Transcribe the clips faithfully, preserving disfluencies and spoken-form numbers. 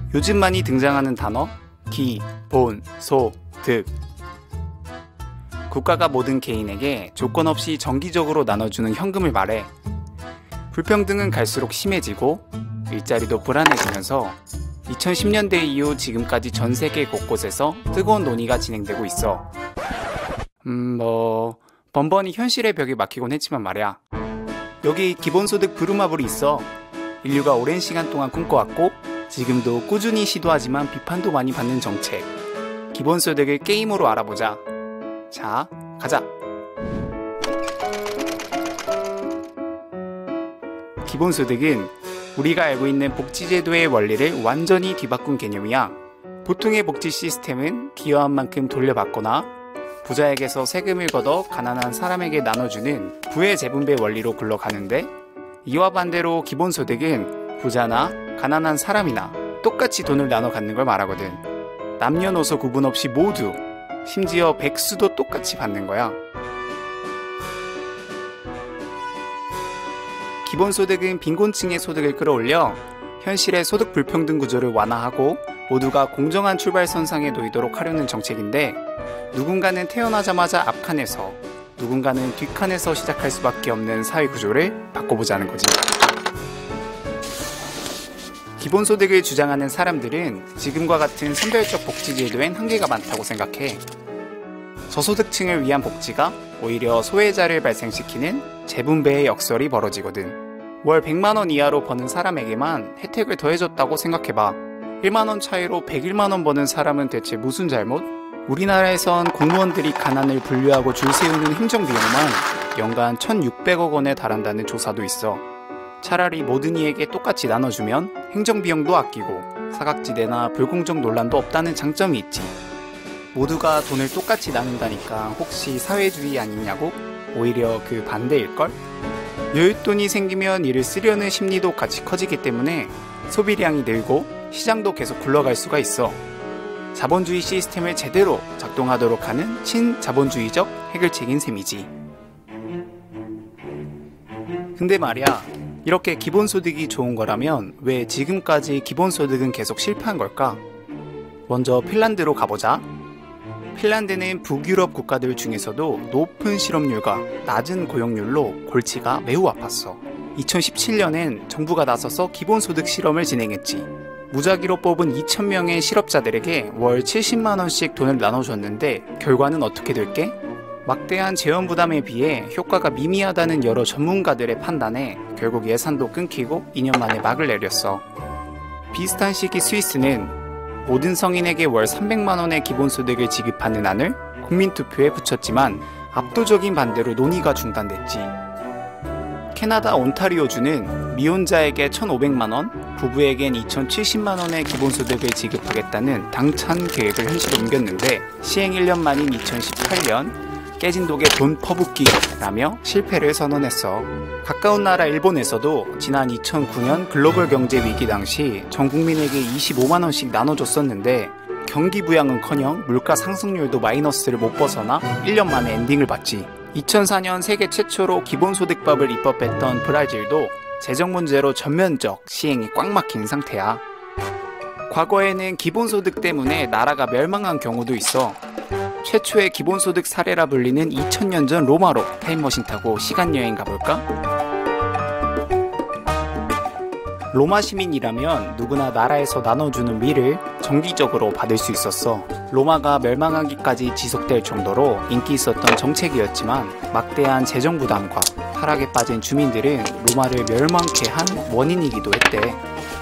요즘 많이 등장하는 단어 기, 본, 소, 득. 국가가 모든 개인에게 조건 없이 정기적으로 나눠주는 현금을 말해. 불평등은 갈수록 심해지고 일자리도 불안해지면서 이천십 년대 이후 지금까지 전 세계 곳곳에서 뜨거운 논의가 진행되고 있어. 음, 뭐 번번이 현실의 벽에 막히곤 했지만 말이야. 여기 기본소득 부루마블이 있어. 인류가 오랜 시간 동안 꿈꿔왔고 지금도 꾸준히 시도하지만 비판도 많이 받는 정책. 기본소득을 게임으로 알아보자. 자, 가자. 기본소득은 우리가 알고 있는 복지제도의 원리를 완전히 뒤바꾼 개념이야. 보통의 복지 시스템은 기여한 만큼 돌려받거나 부자에게서 세금을 걷어 가난한 사람에게 나눠주는 부의 재분배 원리로 굴러가는데, 이와 반대로 기본소득은 부자나 가난한 사람이나 똑같이 돈을 나눠 갖는 걸 말하거든. 남녀노소 구분 없이 모두, 심지어 백수도 똑같이 받는 거야. 기본소득은 빈곤층의 소득을 끌어올려 현실의 소득 불평등 구조를 완화하고 모두가 공정한 출발선상에 놓이도록 하려는 정책인데, 누군가는 태어나자마자 앞칸에서 누군가는 뒷칸에서 시작할 수밖에 없는 사회 구조를 바꿔보자는 거지. 기본소득을 주장하는 사람들은 지금과 같은 선별적 복지제도엔 한계가 많다고 생각해. 저소득층을 위한 복지가 오히려 소외자를 발생시키는 재분배의 역설이 벌어지거든. 월 백만 원 이하로 버는 사람에게만 혜택을 더해줬다고 생각해봐. 일만 원 차이로 백일만 원 버는 사람은 대체 무슨 잘못? 우리나라에선 공무원들이 가난을 분류하고 줄 세우는 행정비용만 연간 천육백억 원에 달한다는 조사도 있어. 차라리 모든 이에게 똑같이 나눠주면 행정비용도 아끼고 사각지대나 불공정 논란도 없다는 장점이 있지. 모두가 돈을 똑같이 나눈다니까 혹시 사회주의 아니냐고? 오히려 그 반대일걸? 여윳돈이 생기면 이를 쓰려는 심리도 같이 커지기 때문에 소비량이 늘고 시장도 계속 굴러갈 수가 있어. 자본주의 시스템을 제대로 작동하도록 하는 친자본주의적 해결책인 셈이지. 근데 말이야, 이렇게 기본소득이 좋은 거라면 왜 지금까지 기본소득은 계속 실패한 걸까? 먼저 핀란드로 가보자. 핀란드는 북유럽 국가들 중에서도 높은 실업률과 낮은 고용률로 골치가 매우 아팠어. 이천십칠 년엔 정부가 나서서 기본소득 실험을 진행했지. 무작위로 뽑은 이천 명의 실업자들에게 월 칠십만 원씩 돈을 나눠줬는데 결과는 어떻게 될게? 막대한 재원 부담에 비해 효과가 미미하다는 여러 전문가들의 판단에 결국 예산도 끊기고 이 년 만에 막을 내렸어. 비슷한 시기 스위스는 모든 성인에게 월 삼백만 원의 기본소득을 지급하는 안을 국민투표에 붙였지만 압도적인 반대로 논의가 중단됐지. 캐나다 온타리오주는 미혼자에게 천오백만 원, 부부에겐 이천칠십만 원의 기본소득을 지급하겠다는 당찬 계획을 현실에 옮겼는데 시행 일 년 만인 이천십팔 년 깨진 독에 돈 퍼붓기라며 실패를 선언했어. 가까운 나라 일본에서도 지난 이천구 년 글로벌 경제 위기 당시 전 국민에게 이십오만 원씩 나눠줬었는데 경기 부양은커녕 물가 상승률도 마이너스를 못 벗어나 일 년 만에 엔딩을 봤지. 이천사 년 세계 최초로 기본소득법을 입법했던 브라질도 재정 문제로 전면적 시행이 꽉 막힌 상태야. 과거에는 기본소득 때문에 나라가 멸망한 경우도 있어. 최초의 기본소득 사례라 불리는 이천 년 전 로마로 타임머신 타고 시간여행 가볼까? 로마 시민이라면 누구나 나라에서 나눠주는 위를 정기적으로 받을 수 있었어. 로마가 멸망하기까지 지속될 정도로 인기 있었던 정책이었지만 막대한 재정 부담과 타락에 빠진 주민들은 로마를 멸망케 한 원인이기도 했대.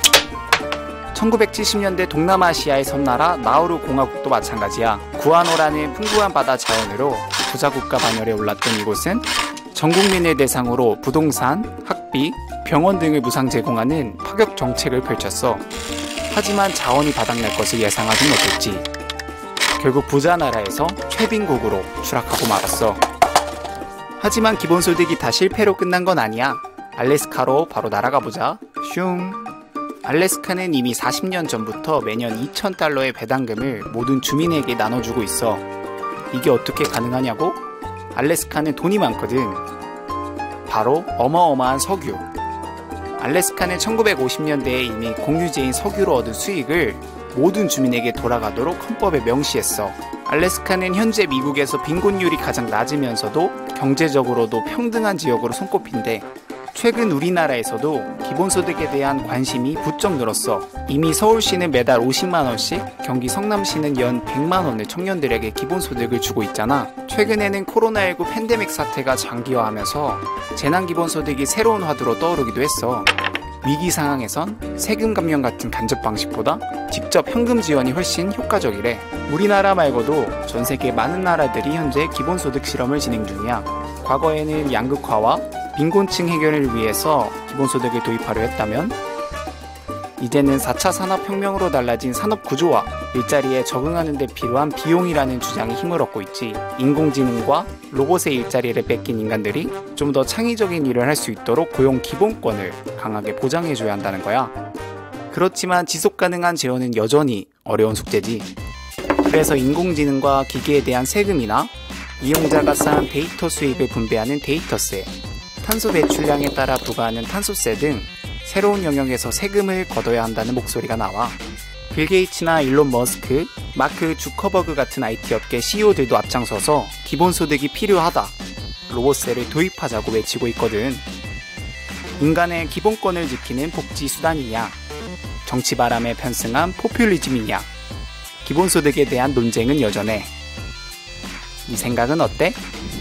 천구백칠십 년대 동남아시아의 섬나라 나우루 공화국도 마찬가지야. 구아노라는 풍부한 바다 자원으로 부자국가 반열에 올랐던 이곳은 전 국민을 대상으로 부동산, 학비, 병원 등을 무상 제공하는 파격 정책을 펼쳤어. 하지만 자원이 바닥날 것을 예상하진 못했지. 결국 부자 나라에서 최빈국으로 추락하고 말았어. 하지만 기본소득이 다 실패로 끝난 건 아니야. 알래스카로 바로 날아가 보자. 슝. 알래스카는 이미 사십 년 전부터 매년 이천 달러의 배당금을 모든 주민에게 나눠주고 있어. 이게 어떻게 가능하냐고? 알래스카는 돈이 많거든. 바로 어마어마한 석유. 알래스카는 천구백오십 년대에 이미 공유제인 석유로 얻은 수익을 모든 주민에게 돌아가도록 헌법에 명시했어. 알래스카는 현재 미국에서 빈곤율이 가장 낮으면서도 경제적으로도 평등한 지역으로 손꼽힌데, 최근 우리나라에서도 기본소득에 대한 관심이 부쩍 늘었어. 이미 서울시는 매달 오십만 원씩, 경기 성남시는 연 백만 원을 청년들에게 기본소득을 주고 있잖아. 최근에는 코로나십구 팬데믹 사태가 장기화하면서 재난기본소득이 새로운 화두로 떠오르기도 했어. 위기 상황에선 세금 감면 같은 간접 방식보다 직접 현금 지원이 훨씬 효과적이래. 우리나라 말고도 전 세계 많은 나라들이 현재 기본소득 실험을 진행 중이야. 과거에는 양극화와 빈곤층 해결을 위해서 기본소득을 도입하려 했다면, 이제는 사 차 산업혁명으로 달라진 산업구조와 일자리에 적응하는 데 필요한 비용이라는 주장이 힘을 얻고 있지. 인공지능과 로봇의 일자리를 뺏긴 인간들이 좀 더 창의적인 일을 할 수 있도록 고용 기본권을 강하게 보장해줘야 한다는 거야. 그렇지만 지속가능한 재원은 여전히 어려운 숙제지. 그래서 인공지능과 기계에 대한 세금이나 이용자가 쌓은 데이터 수익을 분배하는 데이터세, 탄소 배출량에 따라 부과하는 탄소세 등 새로운 영역에서 세금을 걷어야 한다는 목소리가 나와. 빌 게이츠나 일론 머스크, 마크 주커버그 같은 아이티 업계 씨이오들도 앞장서서 기본소득이 필요하다, 로봇세를 도입하자고 외치고 있거든. 인간의 기본권을 지키는 복지수단이냐, 정치바람에 편승한 포퓰리즘이냐, 기본소득에 대한 논쟁은 여전해. 네 생각은 어때?